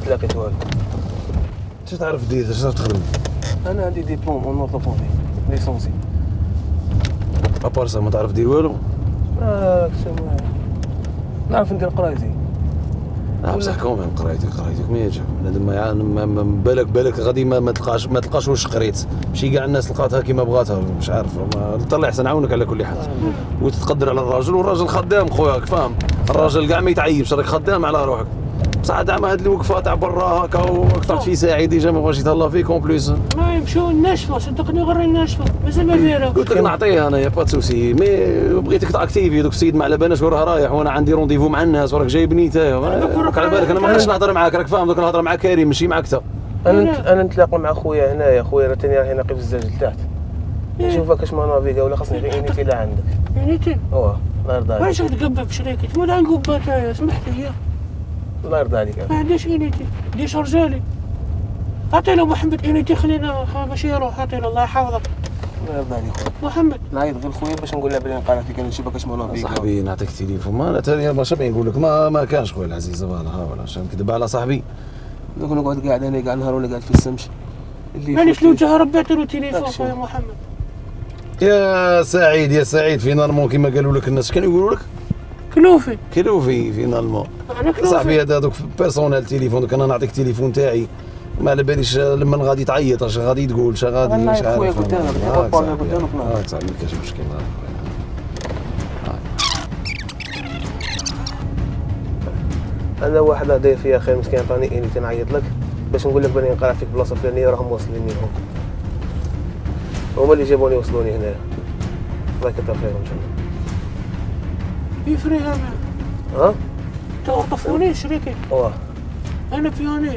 تلاقيت والو. اش تعرف دير؟ اش تعرف تخدم؟ انا عندي ديبلوم اون اورطوفوني ليسونسي. ابار سا ما تعرف دير والو؟ نعرف ندير قرايتي. بصح كومين قرايتك ما يجي بنادم بالك غادي ما تلقاش واش قريت، ماشي كاع الناس لقاتها كيما بغاتها، مش عارف الله يحسن عاونك على كل حال. وتتقدر على الراجل، والراجل خدام خويا فاهم، الراجل كاع ما يتعيبش راك خدام على روحك. بصح زعما هاد الوقفه تاع برا هكا وكثرت في ساعي ديجا ما بغاش يتهلا فيك اون بليس. ما يمشيو الناشفه صدقني غير الناشفه مازال ما فيها. قلت لك نعطيه انايا با سوسي، مي بغيتك تاكتيفي دوك السيد ما على بالناش وين راه رايح، وانا عندي رونديفو مع الناس وراك جايبني نتايا. راك على بالك انا ما غاديش نهضر معاك راك فاهم، دوك نهضر مع كريم ماشي معاك انت. انا نتلاقى مع خويا هنايا، خويا راه تاني راهي ناقي في الزاج لتحت. نشوفك اش ما نافيكا ولا خاصني غير انيتي لا عندك. انيتي؟ الله يرضى عليك. واش تقبب شريكتي؟ ولا نقبب انايا سمحت لي. الله يرضى عليك. ما عنديش انيتي، عنديش رجالي. عطي له محمد انيتي خلينا باش يروح، عطي له الله يحفظك. الله يرضى عليك خويا. محمد نعيط غير خويا باش نقول له بلي نقرا فيك انا نشوفك اش ما نافيكا. صاحبي نعطيك التليفون، ما انا ثاني باش نقول لك ما كانش خويا العزيز فوالا ولا شنو نكذب على صاحبي. دوك نقعد قاعد انا كاع نهار ولا قاعد في السمش. مانيش لو جهر بعت له تليفون خويا محمد. يا سعيد فينالمون كيما قالوا لك الناس كانوا يقولوا لك كلوفي فينالمون. صاحبي هذوك بيرسونيل تليفون، دوك انا نعطيك التليفون تاعي ما على باليش لما غادي تعيط اش غادي تقول اش غادي مش عارف. خويا قلت انا صاحبي ما كاينش مشكل. انا واحد هدايا فيها خير مسكين عطاني اني تنعيط لك باش نقول لك باني نقرا فيك بلاصه فلانيه راهم واصليني هما اللي جابوني وصلوني هنايا. الله يكثر خيرهم ان شاء الله. يفريها ها؟ تعرفوني شريكي؟ واه انا بيانيست.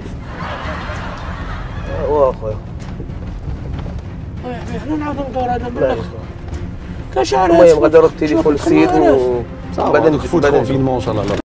واه خويا. احنا نعاودو ندور هذا من الاخر. كاش على المهم غادي نرد التليفون للسيد بعد نفوت كونفينمون ان شاء الله.